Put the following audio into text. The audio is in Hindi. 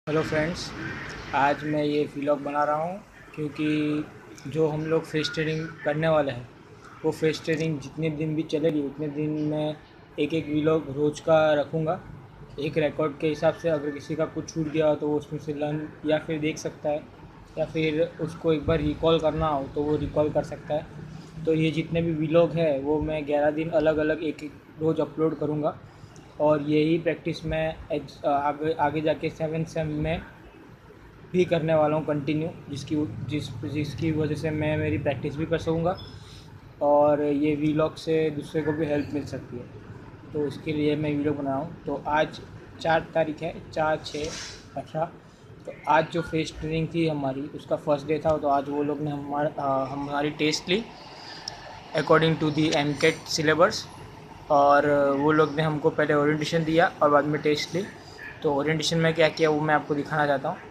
हेलो फ्रेंड्स, आज मैं ये व्लॉग बना रहा हूँ क्योंकि जो हम लोग फेस ट्रेनिंग करने वाले हैं वो फेस ट्रेनिंग जितने दिन भी चलेगी उतने दिन मैं एक एक व्लॉग रोज़ का रखूँगा। एक रिकॉर्ड के हिसाब से अगर किसी का कुछ छूट गया हो तो वो उसमें से लर्न या फिर देख सकता है, या फिर उसको एक बार रिकॉल करना हो तो वो रिकॉल कर सकता है। तो ये जितने भी व्लॉग है वो मैं 11 दिन अलग अलग एक एक रोज़ अपलोड करूँगा। और यही प्रैक्टिस मैं आगे आगे जाके 7th सेम में भी करने वाला हूँ कंटिन्यू, जिसकी वजह से मैं मेरी प्रैक्टिस भी कर सकूँगा और ये वीलॉग से दूसरे को भी हेल्प मिल सकती है। तो इसके लिए मैं वीडियो बना रहा हूँ। तो आज 4 तारीख है, 4/6/18। तो आज जो फेस ट्रेनिंग थी हमारी उसका फर्स्ट डे था। तो आज वो लोग ने हमारी टेस्ट ली अकॉर्डिंग टू दी एमकेट सिलेबस। और वो लोग ने हमको पहले ओरिएंटेशन दिया और बाद में टेस्ट ली। तो ओरिएंटेशन में क्या किया वो मैं आपको दिखाना चाहता हूँ।